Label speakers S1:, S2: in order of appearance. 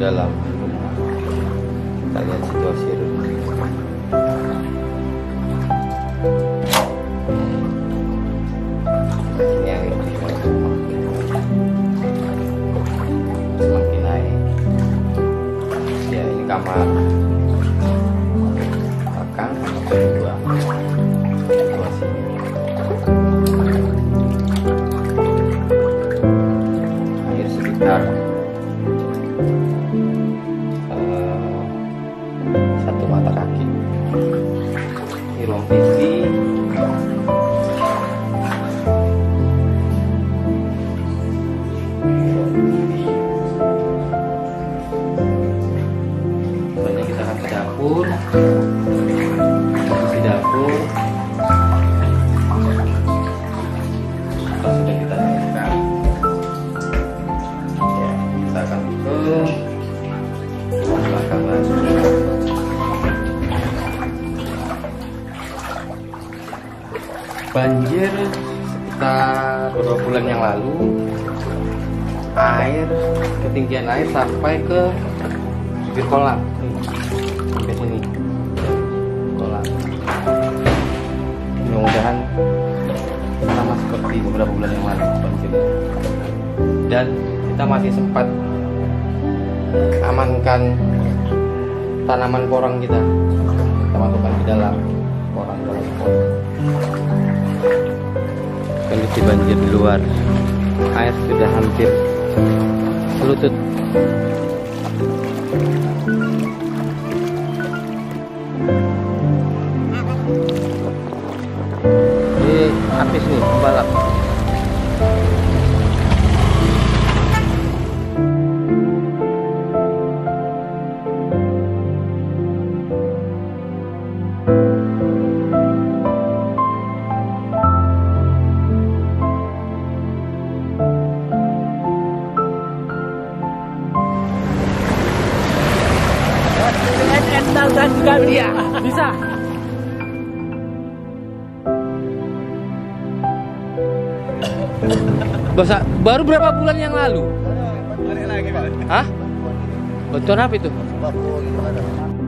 S1: dalam. Kita lihat situasi dulu. Ini air semakin naik. Ya, ini kamar belakang kedua. Air sekitar 1 mata kaki. Ini ruang TV. Kemudian kita akan ke dapur. Di dapur sudah kita siapkan. Ya, kita akan ke ruang belakang lagi. Banjir sekitar beberapa bulan yang lalu, ketinggian air sampai ke bibir kolam, sampai sini kolam. Mudah-mudahan sama seperti beberapa bulan yang lalu banjirnya. Dan kita masih sempat amankan tanaman porang kita masukkan ke dalam porang dalam pot. Kondisi banjir di luar, air sudah hampir selutut. Ini habis nih pembalap.
S2: Dan juga dia bisa.
S1: Baru berapa bulan yang lalu?
S2: Balik lagi, Pak.
S1: Hah? Betul apa itu?
S2: Baku gimana?